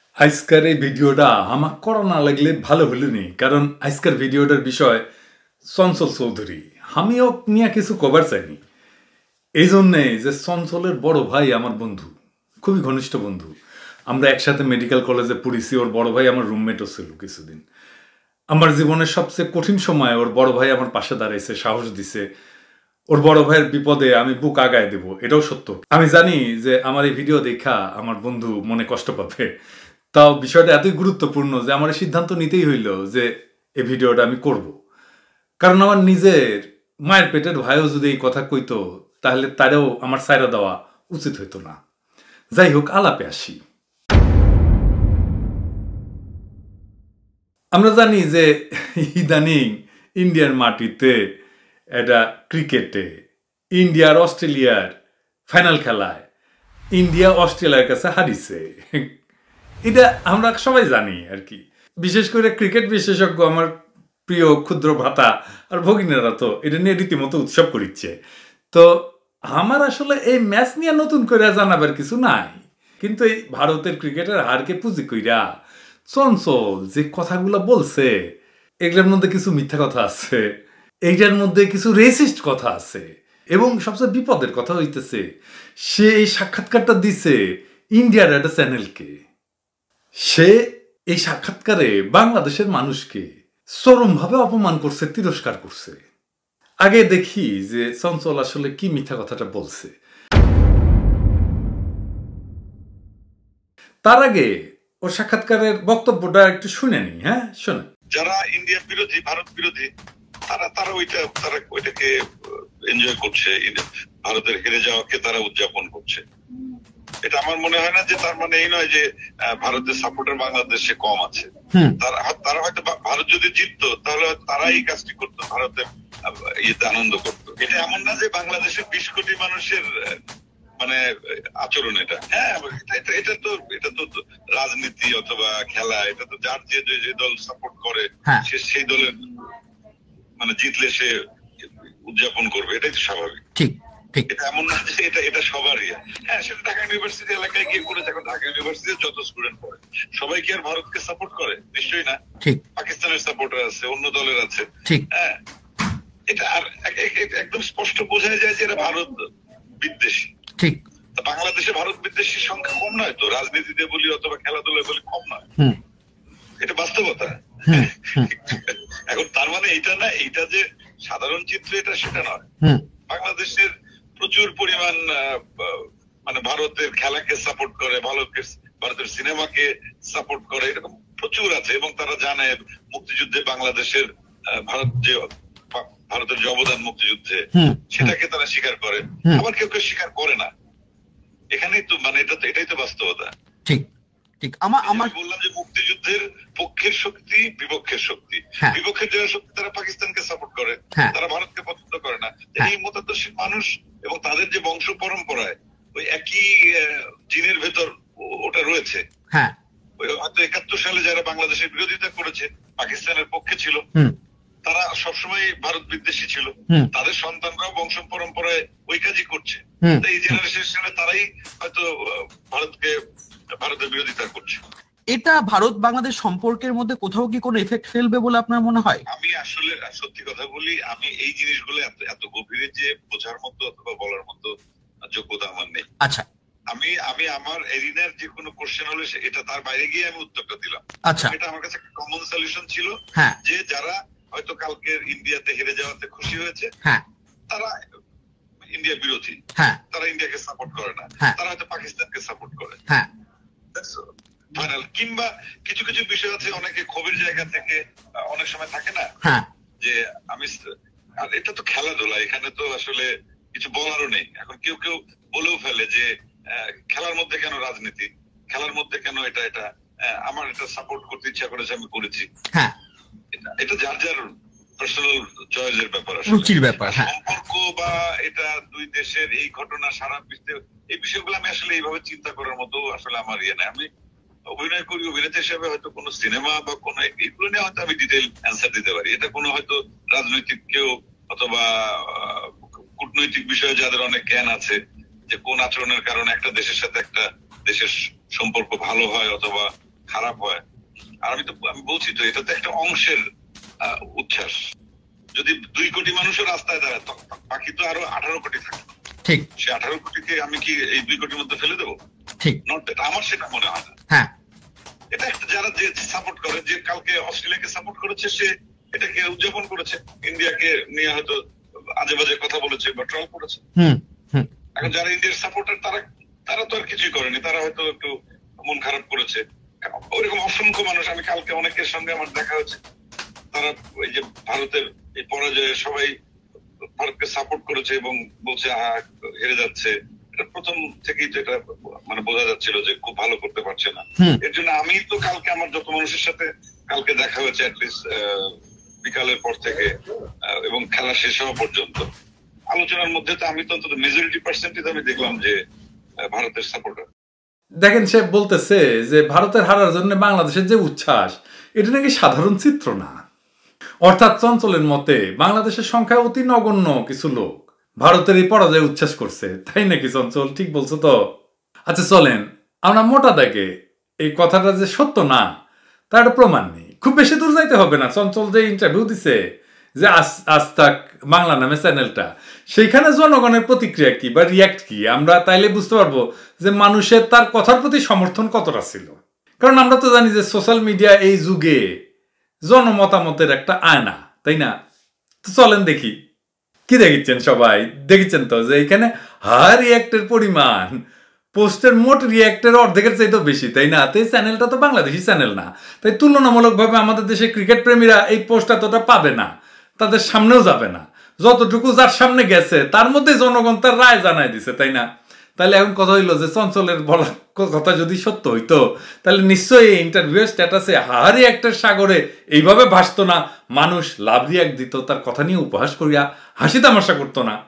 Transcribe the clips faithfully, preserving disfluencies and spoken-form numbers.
আজকের এই ভিডিওটা আমার করা না লাগলে ভালো হলো নি, কারণ আজকের ভিডিওটার বিষয় চঞ্চল চৌধুরী। আমিও নিয়ে কিছু কভার চাইনি, এই জন্যে যে চঞ্চলের বড় ভাই আমার বন্ধু, খুবই ঘনিষ্ঠ বন্ধু। আমরা একসাথে মেডিকেল কলেজে পড়েছি। ওর বড় ভাই আমার রুমমেটও ছিল কিছুদিন। আমার জীবনের সবচেয়ে কঠিন সময় ওর বড় ভাই আমার পাশে দাঁড়াইছে, সাহস দিছে। ওর বড় ভাইয়ের বিপদে আমি বুক আগায় দেব, এটাও সত্য। আমি জানি যে আমার এই ভিডিও দেখা আমার বন্ধু মনে কষ্ট পাবে, তাও বিষয়টা এতই গুরুত্বপূর্ণ যে আমার সিদ্ধান্ত নিতেই হইল যে এই ভিডিওটা আমি করব। কারণ আমার নিজের মায়ের পেটের ভাইও যদি এই কথা কইতো, তাহলে তারেও আমার সাইরা দেওয়া উচিত হইতো না। যাই হোক, আলাপে আসি। আমরা জানি যে ইদানিং ইন্ডিয়ার মাটিতে এটা ক্রিকেটে ইন্ডিয়ার অস্ট্রেলিয়ার ফাইনাল খেলায় ইন্ডিয়া অস্ট্রেলিয়ার কাছে হারিয়েছে। এটা আমরা সবাই জানি আর কি। বিশেষ করে ক্রিকেট বিশেষজ্ঞ আমার প্রিয় ক্ষুদ্র ভ্রাতা আর ভগিনীরা তো এটা নিয়ে রীতিমতো উৎসব করিচ্ছে। তো আমার আসলে এই ম্যাচ নিয়ে নতুন করে জানাবার কিছু নাই, কিন্তু এই ভারতের ক্রিকেটের হারকে পুঁজি কইরা চঞ্চল যে কথাগুলো বলছে, এগুলোর মধ্যে কিছু মিথ্যা কথা আছে, এইটার মধ্যে কিছু রেসিস্ট কথা আছে, এবং সবচেয়ে বিপদের কথা হইতেছে সে এই সাক্ষাৎকারটা দিছে ইন্ডিয়ার একটা চ্যানেলকে। সে এই সাক্ষাৎকারে বাংলাদেশের মানুষকে চরমভাবে অপমান করছে, তিরস্কার করছে। আগে দেখি যে চঞ্চল আসলে কি মিথ্যা কথাটা বলছে। তার আগে ওর সাক্ষাৎকারের বক্তব্যটা একটু শুনে নি। হ্যাঁ, শোনেন। যারা ইন্ডিয়া বিরোধী, ভারত বিরোধী, তারা তারা ওইটা তারা ওইটাকে এনজয় করছে, ভারতের হেরে যাওয়াকে তারা উদযাপন করছে। এটা আমার মনে হয় না যে তার মানে এই নয় যে ভারতের সাপোর্টার বাংলাদেশে কম আছে। তারা হয়তো ভারত যদি জিততো তাহলে তারা এই কাজটি করতো, ভারতের ইয়েতে আনন্দ করতো। এটা এমন না যে বাংলাদেশের বিশ কোটি মানুষের মানে আচরণ এটা। হ্যাঁ, এটা তো এটা তো রাজনীতি অথবা খেলা, এটা তো যার যে যে দল সাপোর্ট করে সে সেই দলের মানে জিতলে সে উদযাপন করবে, এটাই তো স্বাভাবিক। ঠিক ঠিক, এটা এমন না যে এটা এটা সবারই। হ্যাঁ, সেটা ঢাকা ইউনিভার্সিটি এলাকায় গিয়ে করেছে। এখন ঢাকা ইউনিভার্সিটিতে যত স্টুডেন্ট পড়ে সবাই কি আর ভারতকে সাপোর্ট করে? নিশ্চয়ই না। ঠিক, পাকিস্তানের সাপোর্টার আছে, অন্য দলের আছে। ঠিক, হ্যাঁ, এটা আর একদম স্পষ্ট বোঝা যায় যে এরা ভারত বিদ্বেষী। ঠিক, বাংলাদেশে ভারত বিদ্বেষীর সংখ্যা কম নয় তো, রাজনীতিতে বলি অথবা খেলাধুলায় বলি কম নয়, এটা বাস্তবতা। এখন তার মানে এইটা না এইটা যে সাধারণ চিত্র এটা সেটা নয়। বাংলাদেশের প্রচুর পরিমাণ মানে ভারতের খেলাকে সাপোর্ট করে, ভারতের ভারতের সিনেমাকে সাপোর্ট করে, এরকম প্রচুর আছে। এবং তারা জানে মুক্তিযুদ্ধে বাংলাদেশের ভারত যে ভারতের যে অবদান মুক্তিযুদ্ধে, সেটাকে তারা স্বীকার করে। আবার কেউ কেউ স্বীকার করে না। এখানেই তো মানে এটা তো এটাই তো বাস্তবতা। ঠিক ঠিক, আমার আমার বললাম যে মুক্তিযুদ্ধের পক্ষের শক্তি বিপক্ষের শক্তি, বিপক্ষের যারা শক্তি তারা পাকিস্তানকে সাপোর্ট করে, তারা ভারতকে পছন্দ করে না। এই মতাদর্শী মানুষ এবং তাদের যে বংশ পরম্পরায় ওই একই জিনের ভেতর ওটা রয়েছে। হ্যাঁ, ওই হয়তো একাত্তর সালে যারা বাংলাদেশের বিরোধিতা করেছে, পাকিস্তানের পক্ষে ছিল, তারা সবসময় ভারত বিদ্বেষী ছিল। তাদের সন্তানরাও বংশ পরম্পরায় ওই কাজই করছে। এই জেনারেশনে তারাই হয়তো ভারতকে ভারতের বিরোধিতা করছে। এটা ভারত বাংলাদেশ সম্পর্কের মধ্যে কোথাও কি কোনো এফেক্ট ফেলবে বলে আপনার মনে হয়? আমি আসলে সত্যি কথা বলি, আমি এই জিনিসগুলো এত এত গভীরে যে বোঝার মতো অথবা বলার মতো যোগ্যতা আমার নেই। আচ্ছা, আমি আমি আমার এরিনার যে কোনো কোশ্চেন হলে এটা তার বাইরে গিয়ে আমি উত্তরটা দিলাম। আচ্ছা, এটা আমার কাছে একটা কমন সলিউশন ছিল যে যারা হয়তো কালকে ইন্ডিয়াতে হেরে যাওয়াতে খুশি হয়েছে, হ্যাঁ, তারা ইন্ডিয়া বিরোধী, হ্যাঁ, তারা ইন্ডিয়াকে সাপোর্ট করে না, তারা হয়তো পাকিস্তানকে সাপোর্ট করে। হ্যাঁ, ফাইনাল। কিংবা কিছু কিছু বিষয় আছে অনেকে ক্ষোভের জায়গা থেকে অনেক সময় থাকে না, হ্যাঁ, যে আমি আর এটা তো খেলাধুলা, এখানে তো আসলে কিছু বলারও নেই। এখন কেউ কেউ বলেও ফেলে যে খেলার মধ্যে কেন রাজনীতি, খেলার মধ্যে কেন এটা এটা আমার এটা সাপোর্ট করতে ইচ্ছা করেছে আমি করেছি। হ্যাঁ, এটা এটা যার যার পার্সোনাল চয়েসের ব্যাপার, রুচির ব্যাপার। সম্পর্ক বা এটা দুই দেশের এই ঘটনা সারা বিশ্বে, এই বিষয়গুলো আমি আসলে এইভাবে চিন্তা করার মতো আসলে আমার ইয়ে নেই। আমি অভিনয় করি, অভিনেতা হিসেবে হয়তো কোনো সিনেমা বা কোনো এগুলো নিয়ে হয়তো আমি ডিটেইল অ্যান্সার দিতে পারি। এটা কোনো হয়তো রাজনৈতিক কেউ অথবা কূটনৈতিক বিষয়ে যাদের অনেক জ্ঞান আছে যে কোন আচরণের কারণে একটা দেশের সাথে একটা দেশের সম্পর্ক ভালো হয় অথবা খারাপ হয়। আর আমি তো আমি বলছি তো এটা তো একটা অংশের উচ্ছ্বাস। যদি দুই কোটি মানুষের রাস্তায় দাঁড়ায় বাকি তো আরো আঠারো কোটি থাকে, ঠিক সে আঠারো কোটিকে আমি কি এই দুই কোটির মধ্যে ফেলে দেবো? ঠিক নট দ্যাট, আমার সেটা মনে হয় না। হ্যাঁ, এটা একটা যারা যে সাপোর্ট করে, যে কালকে অস্ট্রেলিয়াকে সাপোর্ট করেছে সে এটাকে উদযাপন করেছে, ইন্ডিয়াকে নিয়ে হয়তো আজে বাজে কথা বলেছে বা ট্রল করেছে। হুম হুম এখন যারা ইন্ডিয়ার সাপোর্টার তারা তারা তো আর কিছুই করেনি, তারা হয়তো একটু মন খারাপ করেছে। ওইরকম অসংখ্য মানুষ, আমি কালকে অনেকের সঙ্গে আমার দেখা হচ্ছে, তারা ওই যে ভারতের এই পরাজয়ে সবাই ভারতকে সাপোর্ট করেছে এবং বলছে হেরে যাচ্ছে। এটা প্রথম থেকেই তো এটা মানে বোঝা যাচ্ছিল যে খুব ভালো করতে পারছে না। এর জন্য আমি তো কালকে আমার যত মানুষের সাথে কালকে দেখা হয়েছে অ্যাটলিস্ট বিকালের পর থেকে এবং খেলা শেষ হওয়া পর্যন্ত আলোচনার মধ্যে তো আমি তো অন্তত মেজরিটি পার্সেন্টেজ আমি দেখলাম যে ভারতের সাপোর্টার। দেখেন সে বলতেছে যে ভারতের হারার জন্য বাংলাদেশের যে উচ্ছ্বাস এটা নাকি সাধারণ চিত্র না। অর্থাৎ চঞ্চলের মতে বাংলাদেশের সংখ্যা অতি নগণ্য কিছু লোক ভারতের এই পরাজয় উচ্ছ্বাস করছে, তাই নাকি চঞ্চল? ঠিক বলছো তো? আচ্ছা চলেন আমরা মোটা দাগে এই কথাটা যে সত্য না তার একটা প্রমাণ নেই, খুব বেশি দূর যাইতে হবে না। চঞ্চল যে ইন্টারভিউ দিছে যে আজ আজ তাক বাংলা নামে চ্যানেলটা, সেইখানে জনগণের প্রতিক্রিয়া কি বা রিয়াক্ট কি আমরা তাইলে বুঝতে পারবো যে মানুষের তার কথার প্রতি সমর্থন কতটা ছিল। কারণ আমরা তো জানি যে সোশ্যাল মিডিয়া এই যুগে জনমতামতের একটা আয়না, তাই না? তো চলেন দেখি কি দেখেছেন সবাই, দেখেছেন তো যে এখানে হার রিয়াক্টের পরিমাণ পোস্টের মোট রিয়াক্টের অর্ধেকের চাইতেও বেশি, তাই না? তো এই চ্যানেলটা তো বাংলাদেশি চ্যানেল না, তাই তুলনামূলকভাবে আমাদের দেশে ক্রিকেট প্রেমীরা এই পোস্ট এতটা পাবে না, তাদের সামনেও যাবে না। যতটুকু যার সামনে গেছে তার মধ্যে জনগণ তার রায় জানাই দিছে, তাই না? তাহলে এখন কথা হইলো যে চঞ্চলের বলা কথা যদি সত্য হইতো তাহলে নিশ্চয়ই এই ইন্টারভিউ স্ট্যাটাসে হার রিয়াক্টের সাগরে এইভাবে ভাসতো না, মানুষ লাভ রিয়াক্ট দিত, তার কথা নিয়ে উপহাস করিয়া হাসি তামাশা করতো না,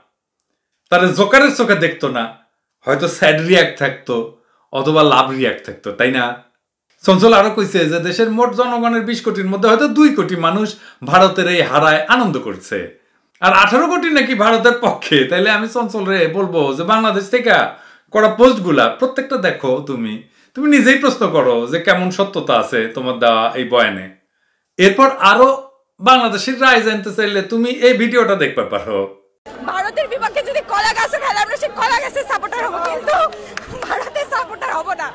তার জোকারের চোখে দেখতো না, হয়তো স্যাড রিয়াক্ট থাকতো অথবা লাভ রিয়াক্ট থাকতো, তাই না? চঞ্চল আরো কইছে যে দেশের মোট জনগণের বিশ কোটির মধ্যে হয়তো দুই কোটি মানুষ ভারতের এই হারায় আনন্দ করছে, আর আঠারো কোটি নাকি ভারতের পক্ষে। তাইলে আমি চঞ্চল রে বলবো যে বাংলাদেশ থেকে করা পোস্ট গুলা প্রত্যেকটা দেখো, তুমি তুমি নিজেই প্রশ্ন করো যে কেমন সত্যতা আছে তোমার দেওয়া এই বয়ানে। এরপর আরো বাংলাদেশের রায় জানতে চাইলে তুমি এই ভিডিওটা দেখতে পারো। ভারতের বিপক্ষে যদি কলা গাছে খেলে আমরা সেই কলা গাছের সাপোর্টার হবো, কিন্তু ভারতের সাপোর্টার হবো না।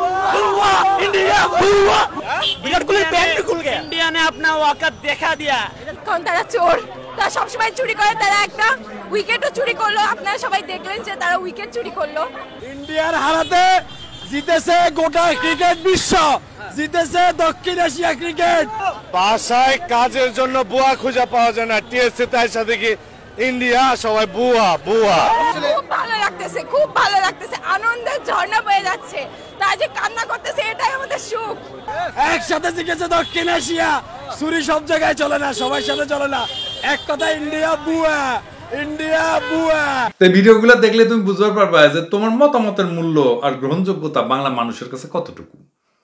इंडिया ने अपना औकात देखा दिया। কারণ তারা চোর, তারা সবসময় চুরি করে, তারা একটা উইকেটও চুরি করলো। আপনারা সবাই দেখলেন যে তারা উইকেট চুরি করলো। ইন্ডিয়ার হারাতে জিতেছে গোটা ক্রিকেট বিশ্ব, জিতেছে দক্ষিণ এশিয়া ক্রিকেট। বাসায় কাজের জন্য বুয়া খুঁজে পাওয়া যায় না, টিএসসি তাই সাথে কি ইন্ডিয়া সবাই বুয়া বুয়া। খুব ভালো লাগতেছে, খুব ভালো লাগতেছে, আনন্দের ঝর্ণা বয়ে যাচ্ছে। তারা যে কান্না করতেছে এটাই আমাদের সুখ। একসাথে জিতেছে দক্ষিণ এশিয়া, ছুরি সব জায়গায় চলে না, সবার সাথে চলে না, এক কথা ইন্ডিয়া বুয়া, ইন্ডিয়া বুয়া। এই ভিডিওগুলো দেখলে তুমি বুঝতে পারবা যে তোমার মতামতের মূল্য আর গ্রহণযোগ্যতা বাংলা মানুষের কাছে কতটুকু।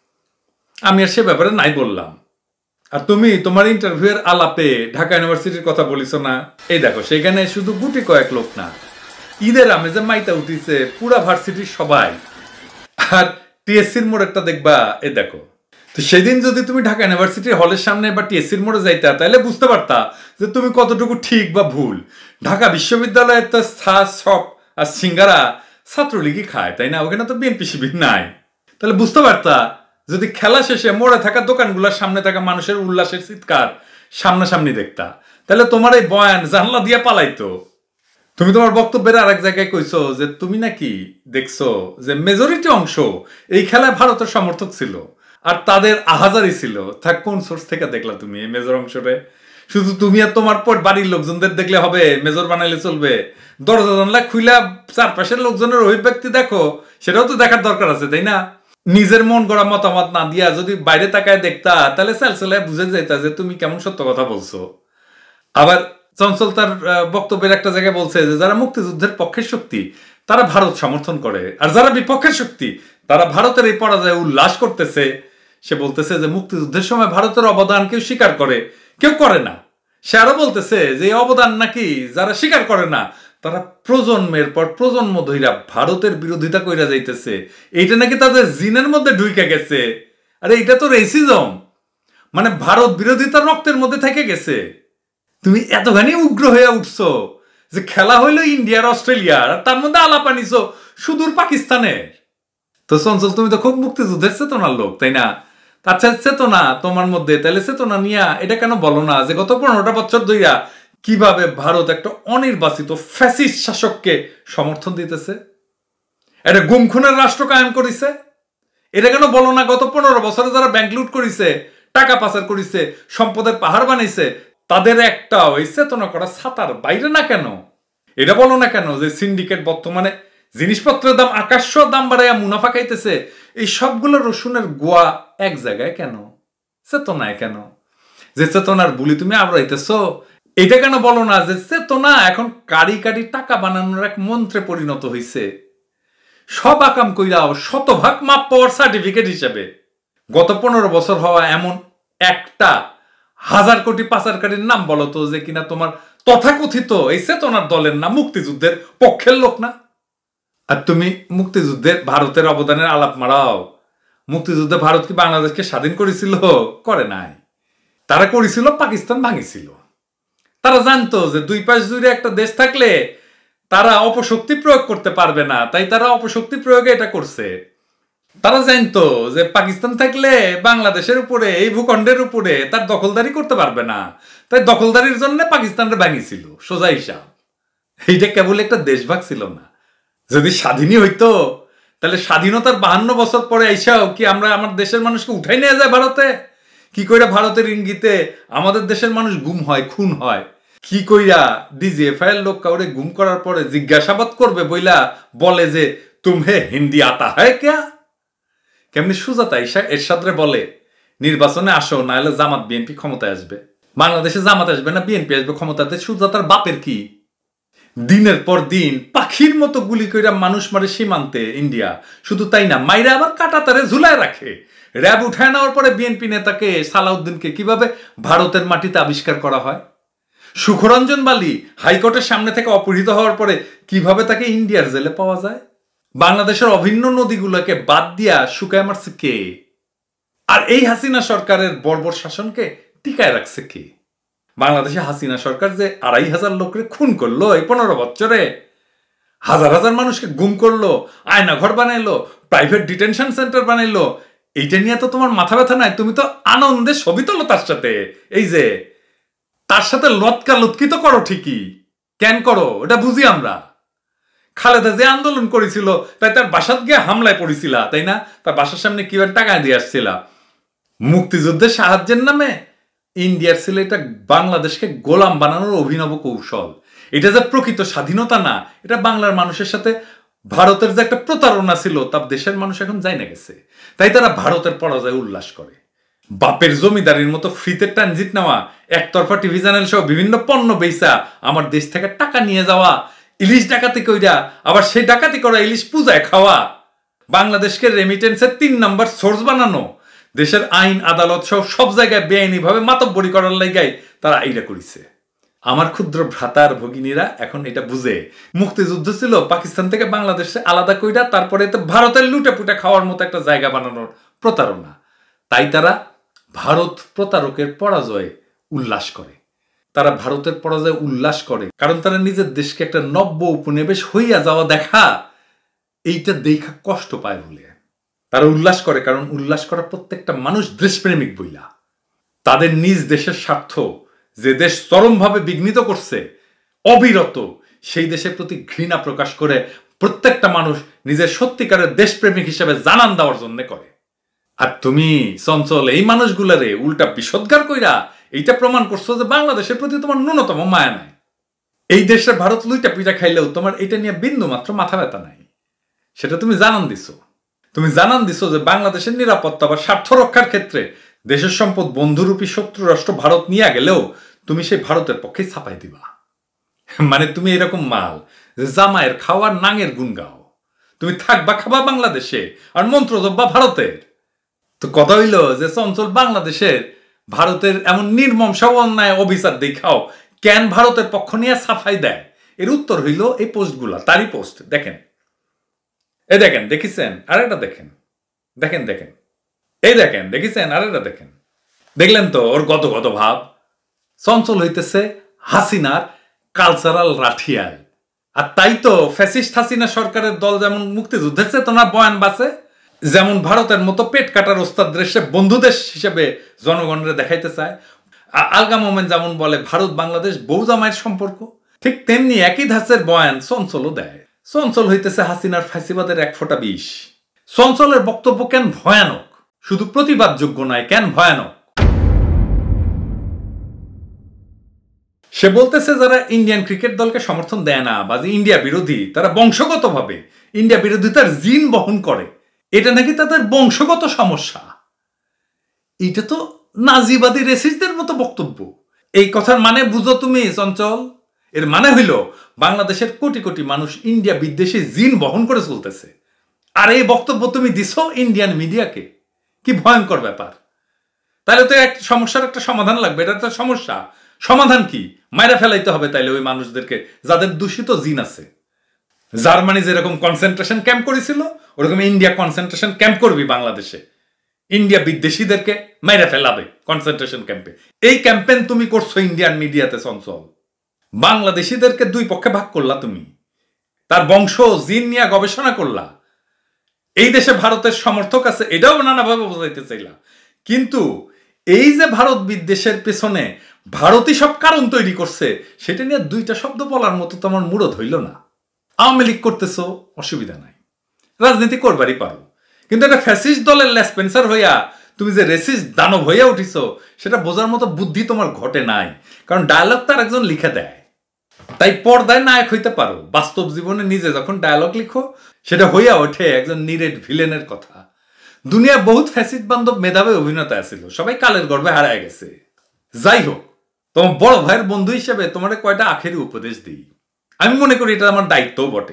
আমি আর সে ব্যাপারে নাই বললাম। আর তুমি তোমার ইন্টারভিউ এর আলাপে ঢাকা ইউনিভার্সিটির কথা বলিস না, এই দেখো সেখানে শুধু গুটি কয়েক লোক না, ঈদের আমেজে মাইতা উঠিছে পুরা ভার্সিটির সবাই। আর টিএসসির মোড় একটা দেখবা, এই দেখো। তো সেদিন যদি তুমি ঢাকা ইউনিভার্সিটির হলের সামনে বা টিএসসির মোড়ে যাইতা তাহলে বুঝতে পারতা যে তুমি কতটুকু ঠিক বা ভুল। ঢাকা বিশ্ববিদ্যালয়ের তো সব আর সিঙ্গারা ছাত্রলীগই খায়, তাই না? ওখানে তো বিএনপি শিবির নাই। তাহলে বুঝতে পারতা যদি খেলা শেষে মোড়ে থাকা দোকানগুলোর সামনে থাকা মানুষের উল্লাসের চিৎকার সামনাসামনি দেখতা, তাহলে তোমার এই বয়ান জানলা দিয়ে পালাইতো। তুমি তোমার বক্তব্যের আর এক জায়গায় কইছো যে তুমি নাকি দেখছো যে মেজরিটি অংশ এই খেলায় ভারতের সমর্থক ছিল আর তাদের আহাজারি ছিল। থাক কোন সোর্স থেকে দেখলা তুমি এই মেজর অংশরে? শুধু তুমি আর তোমার পর বাড়ির লোকজনদের দেখলে হবে? মেজর বানাইলে চলবে? দরজা জানলা খুইলা চারপাশের লোকজনের অভিব্যক্তি দেখো, সেটাও তো দেখার দরকার আছে, তাই না? নিজের মন গড়া মতামত না দিয়া যদি বাইরে তাকায় দেখতা তাহলে সেলসেলায় বুঝে যেতা যে তুমি কেমন সত্য কথা বলছো। আবার চঞ্চল তার বক্তব্যের একটা জায়গায় বলছে যে যারা মুক্তিযুদ্ধের পক্ষের শক্তি তারা ভারত সমর্থন করে, আর যারা বিপক্ষের শক্তি তারা ভারতের এই পরাজয়ে উল্লাস করতেছে। সে বলতেছে যে মুক্তিযুদ্ধের সময় ভারতের অবদান কেউ স্বীকার করে, কেউ করে না। সে আরো বলতেছে যে এই অবদান নাকি যারা স্বীকার করে না তারা প্রজন্মের পর প্রজন্ম ধইরা ভারতের বিরোধিতা কইরা যাইতেছে, এইটা নাকি তাদের জিনের মধ্যে ঢুইকা গেছে। আরে এটা তো রেসিজম, মানে ভারত বিরোধিতা রক্তের মধ্যে থেকে গেছে। তুমি এতখানি উগ্র হয়ে উঠছো যে খেলা হইলো ইন্ডিয়ার অস্ট্রেলিয়ার, আর তার মধ্যে আলাপ আনিছো সুদূর পাকিস্তানের। তো চঞ্চল তুমি তো খুব মুক্তিযুদ্ধের চেতনার লোক, তাই না? আচ্ছা চেতনা তোমার মধ্যে, তাহলে চেতনা নিয়া এটা কেন বলো না যে গত পনেরোটা বছর ধইরা কিভাবে ভারত একটা অনির্বাচিত ফ্যাসিস্ট শাসককে সমর্থন দিতেছে, এটা গুম খুনের রাষ্ট্র কায়েম করেছে? এটা কেন বলো না গত পনেরো বছরে যারা ব্যাংক লুট করেছে, টাকা পাচার করেছে, সম্পদের পাহাড় বানাইছে, তাদের একটা ওই চেতনা করা ছাতার বাইরে না কেন? এটা বলো না কেন যে সিন্ডিকেট বর্তমানে জিনিসপত্রের দাম আকাশ দাম বাড়াইয়া মুনাফা খাইতেছে, এই সবগুলো রসুনের গোয়া এক জায়গায় কেন? চেতনায় কেন? যে চেতনার বুলি তুমি আবড়াইতেছ, এটা কেন বলো না যে চেতনা এখন কারি কারি টাকা বানানোর এক মন্ত্রে পরিণত হয়েছে, সব আকাম কইরাও শতভাগ মাপ পাওয়ার সার্টিফিকেট হিসেবে। গত পনেরো বছর হওয়া এমন একটা হাজার কোটি পাচারকারীর নাম বলো তো যে কিনা তোমার তথাকথিত এই চেতনার দলের না, মুক্তিযুদ্ধের পক্ষের লোক না। আর তুমি মুক্তিযুদ্ধে ভারতের অবদানের আলাপ মারাও। মুক্তিযুদ্ধে ভারত কি বাংলাদেশকে স্বাধীন করেছিল? করে নাই। তারা করেছিল পাকিস্তান ভাঙিছিল। তারা জানতো যে দুই পাশ জুড়ে একটা দেশ থাকলে তারা অপশক্তি প্রয়োগ করতে পারবে না, তাই তারা অপশক্তি প্রয়োগে এটা করছে। তারা জানতো যে পাকিস্তান থাকলে বাংলাদেশের উপরে, এই ভূখণ্ডের উপরে তার দখলদারি করতে পারবে না, তাই দখলদারির জন্য পাকিস্তানটা ভাঙিছিল। সোজা হিসাব। এইটা কেবল একটা দেশভাগ ছিল না। যদি স্বাধীনই হইতো তাহলে স্বাধীনতার বাহান্ন বছর পরে আইসাও কি আমরা আমার দেশের মানুষকে উঠাই নিয়ে যায় ভারতে? কি কইরা ভারতের ইঙ্গিতে আমাদের দেশের মানুষ গুম হয়, খুন হয়? কি কইরা ডিজিএফআই এর লোক কাউরে গুম করার পরে জিজ্ঞাসাবাদ করবে বইলা বলে যে তুমে হিন্দি আতা হয় ক্যা? কেমনি সুজাতা ঈশা এরশাদরে বলে নির্বাচনে আসো, না হলে জামাত বিএনপি ক্ষমতায় আসবে। বাংলাদেশে জামাত আসবে না বিএনপি আসবে ক্ষমতাতে? সুজাতার বাপের কি? দিনের পর দিন পাখির মতো গুলি কইরা মানুষ মারে সীমান্তে ইন্ডিয়া। শুধু তাই না, মাইরা আবার কাটা তারে ঝুলায় রাখে। র্যাব উঠায় নেওয়ার পরে বিএনপি নেতাকে সালাউদ্দিনকে কিভাবে ভারতের মাটিতে আবিষ্কার করা হয়। সুখরঞ্জন বালি হাইকোর্টের সামনে থেকে অপহৃত হওয়ার পরে কিভাবে তাকে ইন্ডিয়ার জেলে পাওয়া যায়। বাংলাদেশের অভিন্ন নদীগুলোকে বাদ দিয়া শুকায় মারছে কে? আর এই হাসিনা সরকারের বর্বর শাসনকে টিকায় রাখছে কে? বাংলাদেশে হাসিনা সরকার যে আড়াই হাজার লোককে খুন করলো এই পনেরো বছরে, হাজার হাজার মানুষকে গুম করলো, আয়না ঘর বানাইলো, প্রাইভেট ডিটেনশন সেন্টার বানাইলো, এইটা নিয়ে তো তোমার মাথা ব্যথা নাই। তুমি তো আনন্দে ছবি তোলো তার সাথে, এই যে তার সাথে লটকা লুৎকিত করো। ঠিকই, কেন করো এটা বুঝি আমরা। খালেদা যে আন্দোলন করেছিল তাই তার বাসাত গিয়ে হামলায় পড়েছিল, তাই না? তার বাসার সামনে কিভাবে টাকা দিয়ে আসছিল মুক্তিযুদ্ধের সাহায্যের নামে। ইন্ডিয়ার ছিল এটা বাংলাদেশকে গোলাম বানানোর অভিনব কৌশল। এটা যে প্রকৃত স্বাধীনতা না, এটা বাংলার মানুষের সাথে ভারতের যে একটা প্রতারণা ছিল তা দেশের মানুষ এখন যাই না গেছে। তাই তারা ভারতের পরাজয় উল্লাস করে। বাপের জমিদারির মতো ফ্রিতে ট্রানজিট নেওয়া, একতরফা টিভি চ্যানেল সহ বিভিন্ন পণ্য বেচা, আমার দেশ থেকে টাকা নিয়ে যাওয়া, ইলিশ ডাকাতি কইরা আবার সেই ডাকাতি করা ইলিশ পূজায় খাওয়া, বাংলাদেশকে রেমিটেন্সের তিন নাম্বার সোর্স বানানো, দেশের আইন আদালত সহ সব জায়গায় বেআইনি ভাবে মাতব্বরি করার লাগাই তারা এইটা করেছে। আমার ক্ষুদ্র ভ্রাতার ভগিনীরা এখন এটা বুঝে মুক্তিযুদ্ধ ছিল পাকিস্তান থেকে বাংলাদেশে আলাদা কইরা তারপরে ভারতের লুটে পুটে খাওয়ার মতো একটা জায়গা বানানোর প্রতারণা। তাই তারা ভারত প্রতারকের পরাজয়ে উল্লাস করে। তারা ভারতের পরাজয়ে উল্লাস করে কারণ তারা নিজের দেশকে একটা নব্য উপনিবেশ হইয়া যাওয়া দেখা, এইটা দেখা কষ্ট পায় বলে তারা উল্লাস করে। কারণ উল্লাস করা প্রত্যেকটা মানুষ দেশপ্রেমিক বইলা। তাদের নিজ দেশের স্বার্থ যে দেশ চরমভাবে বিঘ্নিত করছে অবিরত, সেই দেশের প্রতি ঘৃণা প্রকাশ করে প্রত্যেকটা মানুষ নিজের সত্যিকারের দেশপ্রেমিক হিসেবে জানান দেওয়ার জন্য করে। আর তুমি চঞ্চল এই মানুষগুলারে উল্টা বিষোদ্গার কইরা এইটা প্রমাণ করছো যে বাংলাদেশের প্রতি তোমার ন্যূনতম মায়া নাই। এই দেশের ভারত লুইটা পিঠা খাইলেও তোমার এটা নিয়ে বিন্দু মাত্র মাথা ব্যথা নাই। সেটা তুমি জানান দিছো। তুমি জানান দিছো যে বাংলাদেশের নিরাপত্তা বা স্বার্থ রক্ষার ক্ষেত্রে দেশের সম্পদ বন্ধুরূপী শত্রু রাষ্ট্র ভারত নিয়ে গেলেও তুমি সেই ভারতের পক্ষে ছাপাই দিবা। মানে তুমি এরকম মাল যে জামাইয়ের খাওয়ার নাঙের গুণ গাও। তুমি থাকবা খাবা বাংলাদেশে আর মন্ত্র জব্বা ভারতের। তো কথা হইল যে চঞ্চল বাংলাদেশের ভারতের এমন নির্মম সব অন্যায় অবিচার দেখাও কেন ভারতের পক্ষ নিয়ে সাফাই দেয়? এর উত্তর হইল এই পোস্টগুলা, তারই পোস্ট। দেখেন, এ দেখেন, দেখিছেন? আর এটা দেখেন, দেখেন দেখেন এই দেখেন, দেখেছেন? আর এটা দেখেন, দেখলেন তো ওর গত গত ভাব। চঞ্চল হইতেছে হাসিনার কালচারাল রাঠিয়াল। আর তাই তো ফ্যাসিস্ট হাসিনা সরকারের দল যেমন মুক্তিযুদ্ধের চেতনা বয়ান বাসে, যেমন ভারতের মতো পেট কাটার ওস্তাদ দেশে বন্ধু দেশ হিসেবে জনগণরে দেখাইতে চায়, আলগা মোমেন্ট যেমন বলে ভারত বাংলাদেশ বৌজামায়ের সম্পর্ক, ঠিক তেমনি একই ধাঁচের বয়ান চঞ্চলও দেয়। চঞ্চল হইতেছে হাসিনার ফাঁসিবাদের এক ফোঁটা বিষ। চঞ্চলের বক্তব্য কেন ভয়ানক, শুধু প্রতিবাদযোগ্য নয়, কেন ভয়ানক। সে বলতেছে যারা ইন্ডিয়ান ক্রিকেট দলকে সমর্থন দেয় না বা যে ইন্ডিয়া বিরোধী, তারা বংশগতভাবে ইন্ডিয়া বিরোধিতার জিন বহন করে, এটা নাকি তাদের বংশগত সমস্যা। এটা তো নাজিবাদী রেসিস্টদের মতো বক্তব্য। এই কথার মানে বুঝো তুমি চঞ্চল? এর মানে হইল বাংলাদেশের কোটি কোটি মানুষ ইন্ডিয়া বিদ্বেষী জিন বহন করে চলতেছে, আর এই বক্তব্য তুমি দিছো ইন্ডিয়ান মিডিয়াকে। কি ভয়ঙ্কর ব্যাপার! তাহলে তো এক সমস্যার একটা সমাধান লাগবে। এটা তো সমস্যা, সমাধান কি? মাইরা ফেলাইতে হবে তাইলে ওই মানুষদেরকে যাদের দূষিত জিন আছে। জার্মানি যেরকম কনসেন্ট্রেশন ক্যাম্প করেছিল, ওরকম ইন্ডিয়া কনসেন্ট্রেশন ক্যাম্প করবি বাংলাদেশে। ইন্ডিয়া বিদ্বেষীদেরকে মাইরা ফেলাবে কনসেন্ট্রেশন ক্যাম্পে। এই ক্যাম্পেইন তুমি করছো ইন্ডিয়ান মিডিয়াতে চঞ্চল। বাংলাদেশিদেরকে দুই পক্ষে ভাগ করলা তুমি, তার বংশ জিন নিয়ে গবেষণা করলা। এই দেশে ভারতের সমর্থক আছে, এটাও নানাভাবে বোঝাইতে চাইলা। কিন্তু এই যে ভারত বিদ্বেষের পেছনে ভারতই সব কারণ তৈরি করছে, সেটা নিয়ে দুইটা শব্দ বলার মতো তোমার মুরদ হইল না। আওয়ামী লীগ করতেছো, অসুবিধা নাই, রাজনীতি করবারই পারো, কিন্তু একটা ফ্যাসিস্ট দলের লেসপেন্সার হইয়া তুমি যে রেসিস্ট দানব হইয়া উঠিছ, সেটা বোঝার মতো বুদ্ধি তোমার ঘটে নাই। কারণ ডায়ালগ তার একজন লিখে দেয়, তাই পর্দায় নায়ক হইতে পারো, বাস্তব জীবনে নিজে যখন ডায়ালগ লিখো সেটা হইয়া ওঠে একজন নিরেট ভিলেনের কথা। দুনিয়া বহুত ফ্যাসিস্ট বান্ধব মেধাবী অভিনেতা আছিল, সবাই কালের গর্ভে হারায় গেছে। যাই হোক, তোমার বড় ভাইয়ের বন্ধু হিসেবে তোমার কয়টা আখেরি উপদেশ দিই। আমি মনে করি এটা আমার দায়িত্বও বটে।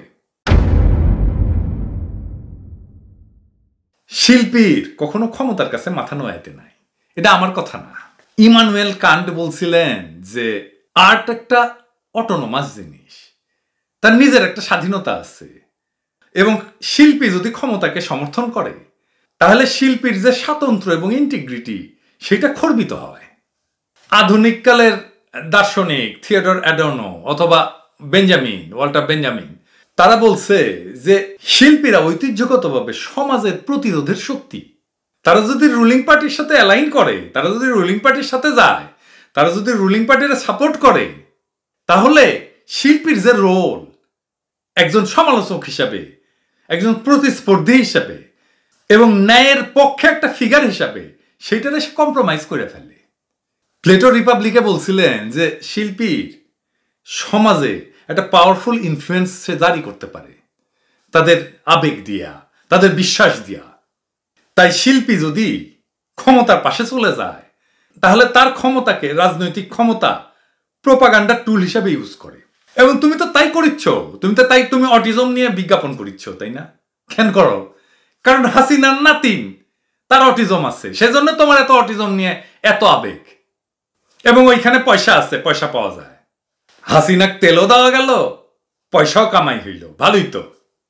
শিল্পীর কখনো ক্ষমতার কাছে মাথা নোয়াইতে নাই, এটা আমার কথা না। ইমানুয়েল কান্ট বলছিলেন যে আর্ট একটা অটোনোমাস জিনিস, তার নিজের একটা স্বাধীনতা আছে, এবং শিল্পী যদি ক্ষমতাকে সমর্থন করে তাহলে শিল্পীর যে স্বাতন্ত্র্য এবং ইন্টিগ্রিটি সেটা খর্বিত হয়। আধুনিক কালের দার্শনিক থিওডর অ্যাডর্নো অথবা বেঞ্জামিন ওয়াল্টার বেঞ্জামিন, তারা বলছে যে শিল্পীরা ঐতিহ্যগতভাবে সমাজের প্রতিরোধের শক্তি। তারা যদি রুলিং পার্টির সাথে অ্যালাইন করে, তারা যদি রুলিং পার্টির সাথে যায়, তারা যদি রুলিং পার্টির সাপোর্ট করে, তাহলে শিল্পীর যে রোল একজন সমালোচক হিসাবে, একজন প্রতিস্পর্ধী হিসাবে এবং ন্যায়ের পক্ষে একটা ফিগার হিসাবে, সেইটারে সে কম্প্রোমাইজ করে ফেলে। প্লেটো রিপাবলিকে বলছিলেন যে শিল্পীর সমাজে একটা পাওয়ারফুল ইনফ্লুয়েন্স সে জারি করতে পারে তাদের আবেগ দিয়া, তাদের বিশ্বাস দিয়া। তাই শিল্পী যদি ক্ষমতার পাশে চলে যায়, তাহলে তার ক্ষমতাকে রাজনৈতিক ক্ষমতা প্রোপাগান্ডার টুল হিসাবে ইউজ করে। এবং তুমি তো তাই করিচ্ছ, তুমি তো তাই তুমি অটিজম নিয়ে বিজ্ঞাপন করিচ্ছ, তাই না? কেন করো? কারণ হাসিনার নাতিন, তার অটিজম আছে, সেজন্য তোমার এত অটিজম নিয়ে এত আবেগ। এবং ওইখানে পয়সা আছে, পয়সা পাওয়া যায়। হাসিনাক তেলও দেওয়া গেল, পয়সাও কামাই হইল, ভালোই তো।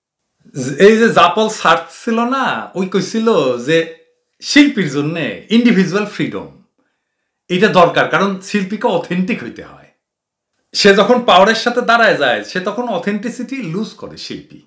এই যে জাপল সার্চ ছিল না, ওই কইছিল যে শিল্পীর জন্য ইন্ডিভিজুয়াল ফ্রিডম এটা দরকার, কারণ শিল্পীকে অথেন্টিক হইতে হয়। সে যখন পাওয়ারের সাথে দাঁড়ায় যায়, সে তখন অথেন্টিসিটি লুজ করে শিল্পী।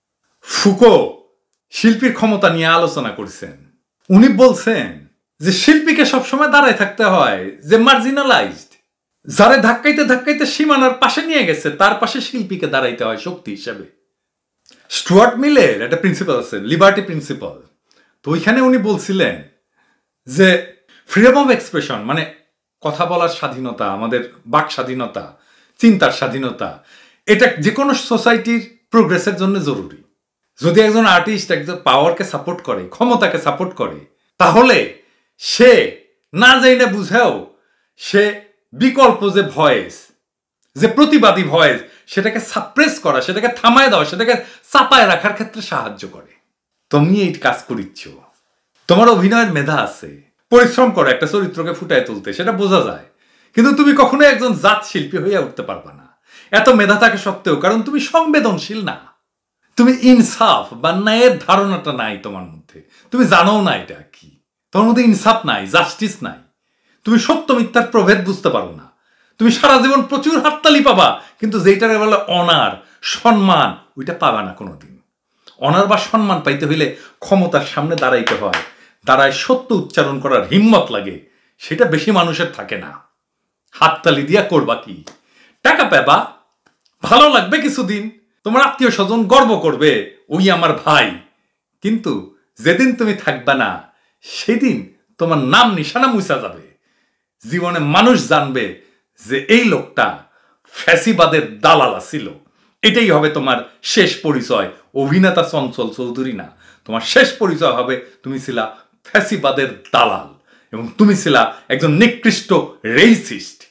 ফুকো শিল্পীর ক্ষমতা নিয়ে আলোচনা করছেন। উনি বলছেন যে শিল্পীকে সবসময় দাঁড়ায় থাকতে হয় যে মার্জিনালাইজড, যারে ধাক্কাইতে ধাক্কাইতে সীমানার পাশে নিয়ে গেছে, তার পাশে শিল্পীকে দাঁড়াইতে হয় শক্তি হিসাবে। স্টুয়ার্ট মিলের একটা প্রিন্সিপাল আছে, লিবার্টি প্রিন্সিপাল। তো ওইখানে উনি বলছিলেন যে ফ্রিডম অফ এক্সপ্রেশন মানে কথা বলার স্বাধীনতা, আমাদের বাক স্বাধীনতা, চিন্তার স্বাধীনতা, এটা যে কোনো সোসাইটির প্রোগ্রেসের জন্য জরুরি। যদি একজন আর্টিস্ট একজন পাওয়ারকে সাপোর্ট করে, ক্ষমতাকে সাপোর্ট করে, তাহলে সে না জানি বুঝেও সে বিকল্প যে ভয়েস, যে প্রতিবাদী ভয়েস, সেটাকে সাপ্রেস করা, সেটাকে থামায় দেওয়া, সেটাকে চাপায় রাখার ক্ষেত্রে সাহায্য করে। তুমি এই কাজ করিচ্ছ, তোমার অভিনয়ের মেধা আছে, পরিশ্রম করো একটা চরিত্রকে ফুটায় তুলতে, সেটা বোঝা যায়। কিন্তু তুমি কখনো একজন জাত শিল্পী হইয়া উঠতে পারবা না, এত মেধা থাকে সত্ত্বেও, কারণ তুমি সংবেদনশীল না। তুমি ইনসাফ বা ন্যায়ের ধারণাটা নাই তোমার মধ্যে, তুমি জানো না এটা কি। তোমার মধ্যে ইনসাফ নাই, জাস্টিস নাই। তুমি সত্য মিথ্যার প্রভেদ বুঝতে পারো না। তুমি সারা জীবন প্রচুর হাততালি পাবা, কিন্তু যেটারে বলে অনার, সম্মান, ওইটা পাবা না কোনোদিন। অনার বা সম্মান পাইতে হইলে ক্ষমতার সামনে দাঁড়াইতে হয়, দাঁড়ায় সত্য উচ্চারণ করার হিম্মত লাগে। সেটা বেশি মানুষের থাকে না। হাততালি দিয়া করবা কি? টাকা পাবা, ভালো লাগবে কিছুদিন, তোমার আত্মীয় স্বজন গর্ব করবে, ওই আমার ভাই। কিন্তু যেদিন তুমি থাকবা না, সেদিন তোমার নাম নিশানা মুছা যাবে। জীবনে মানুষ জানবে যে এই লোকটা ফ্যাসিবাদের দালাল ছিল। এটাই হবে তোমার শেষ পরিচয়, অভিনেতা চঞ্চল চৌধুরী না। তোমার শেষ পরিচয় হবে তুমি ছিলা ফ্যাসিবাদের দালাল এবং তুমি ছিলা একজন নিকৃষ্ট রেসিস্ট।